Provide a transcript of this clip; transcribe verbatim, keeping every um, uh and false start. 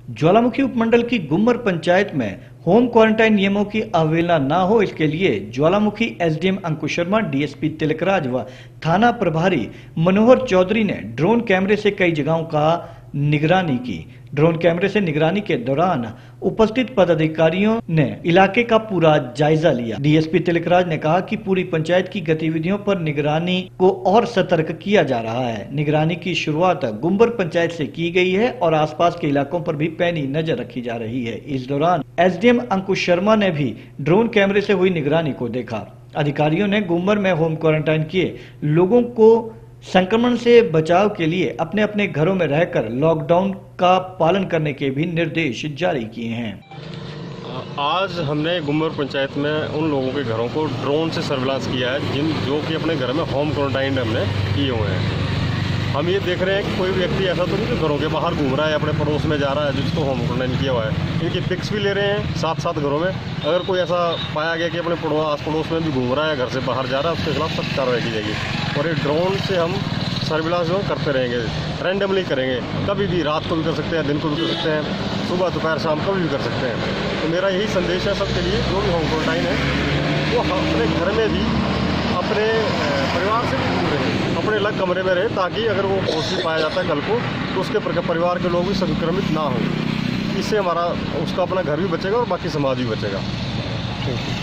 ज्वालामुखी उपमंडल की गुम्मर पंचायत में होम क्वारंटाइन नियमों की अवहेलना न हो, इसके लिए ज्वालामुखी एसडीएम अंकुश शर्मा, डीएसपी तिलकराज व थाना प्रभारी मनोहर चौधरी ने ड्रोन कैमरे से कई जगहों का निगरानी की। ड्रोन कैमरे से निगरानी के दौरान उपस्थित पदाधिकारियों ने इलाके का पूरा जायजा लिया। डीएसपी तिलकराज ने कहा कि पूरी पंचायत की गतिविधियों पर निगरानी को और सतर्क किया जा रहा है। निगरानी की शुरुआत गुम्बर पंचायत से की गई है और आसपास के इलाकों पर भी पैनी नजर रखी जा रही है। इस दौरान एसडीएम अंकुश शर्मा ने भी ड्रोन कैमरे से हुई निगरानी को देखा। अधिकारियों ने गुम्बर में होम क्वारंटाइन किए लोगों को संक्रमण से बचाव के लिए अपने अपने घरों में रहकर लॉकडाउन का पालन करने के भी निर्देश जारी किए हैं। आज हमने गुम्बर पंचायत में उन लोगों के घरों को ड्रोन से सर्विलांस किया है जिन जो कि अपने घर में होम क्वारंटाइन हमने किए हुए हैं। हम ये देख रहे हैं कि कोई व्यक्ति ऐसा तो नहीं कि घरों के बाहर घूम रहा है, अपने पड़ोस में जा रहा है जिसको होम क्वारंटाइन किया हुआ है। इनकी पिक्स भी ले रहे हैं साथ साथ घरों में। अगर कोई ऐसा पाया गया कि अपने पड़ोस आस पड़ोस में भी घूम रहा है, घर से बाहर जा रहा है, उसके खिलाफ सख्त कार्रवाई की जाएगी। और ये ड्रोन से हम सर्विलांस जो करते रहेंगे, रैंडमली करेंगे। कभी भी रात को भी कर सकते हैं, दिन को भी कर सकते हैं, सुबह दोपहर शाम कभी भी कर सकते हैं। तो मेरा यही संदेश है सबके लिए, जो भी होम क्वारंटाइन है वो अपने घर में भी अपने परिवार से भी दूर रहे, अपने अलग कमरे में रहे, ताकि अगर वो पॉजिटिव पाया जाता है कल को तो उसके परिवार के लोग भी संक्रमित ना हो। इससे हमारा उसका अपना घर भी बचेगा और बाकी समाज भी बचेगा।